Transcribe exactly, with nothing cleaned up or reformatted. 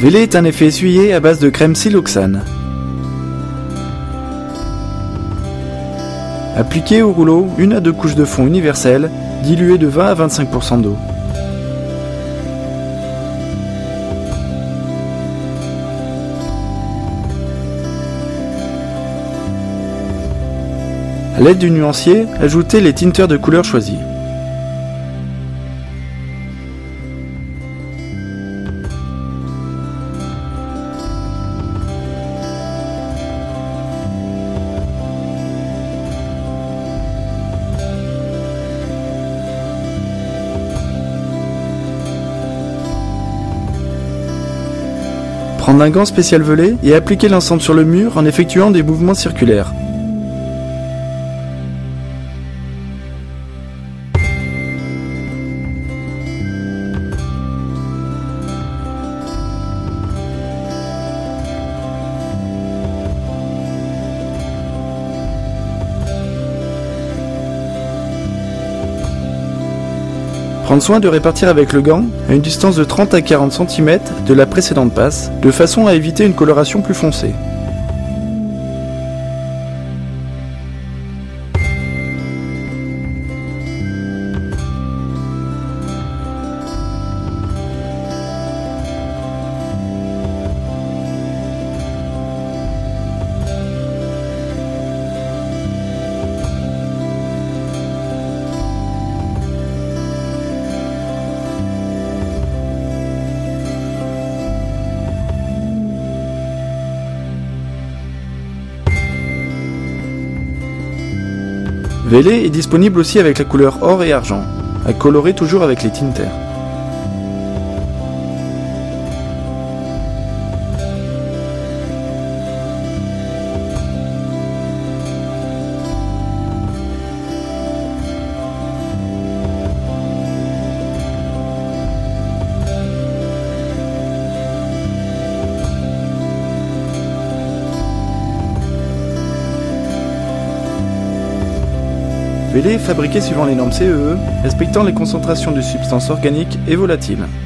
Vélé est un effet essuyé à base de crème siloxane. Appliquez au rouleau une à deux couches de fond universel, diluées de vingt à vingt-cinq pour cent d'eau. A l'aide du nuancier, ajoutez les tinteurs de couleur choisis. Prendre un gant spécial velé et appliquer l'ensemble sur le mur en effectuant des mouvements circulaires. Prendre soin de répartir avec le gant à une distance de trente à quarante centimètres de la précédente passe, de façon à éviter une coloration plus foncée. Vélé est disponible aussi avec la couleur or et argent, à colorer toujours avec les tinters. Vélé est fabriqué suivant les normes C E E, respectant les concentrations de substances organiques et volatiles.